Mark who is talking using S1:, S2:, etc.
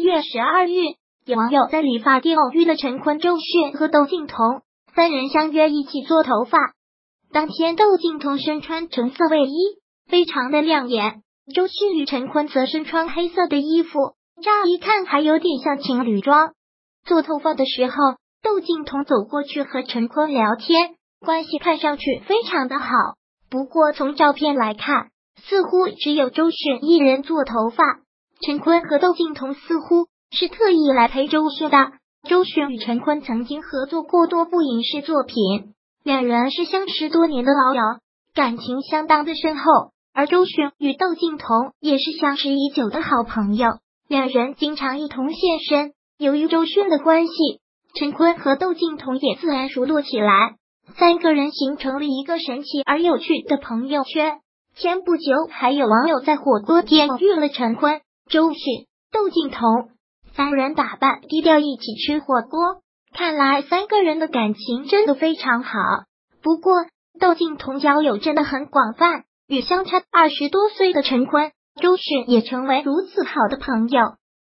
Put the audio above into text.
S1: 月12日，有网友在理发店偶遇了陈坤、周迅和窦靖童，三人相约一起做头发。当天窦靖童身穿橙色卫衣，非常的亮眼，周迅与陈坤则身穿黑色的衣服，乍一看还有点像情侣装。做头发的时候，窦靖童走过去和陈坤聊天，关系看上去非常的好。不过从照片来看，似乎只有周迅一人做头发，陈坤和窦靖童似乎是特意来陪周迅的。周迅与陈坤曾经合作过多部影视作品，两人是相识多年的老友，感情相当的深厚。而周迅与窦靖童也是相识已久的好朋友，两人经常一同现身。由于周迅的关系，陈坤和窦靖童也自然熟络起来，三个人形成了一个神奇而有趣的朋友圈。前不久还有网友在火锅店遇了陈坤、周迅、窦靖童，三人打扮低调一起吃火锅，看来三个人的感情真的非常好。不过窦靖童交友真的很广泛，与相差20多岁的陈坤、周迅也成为如此好的朋友。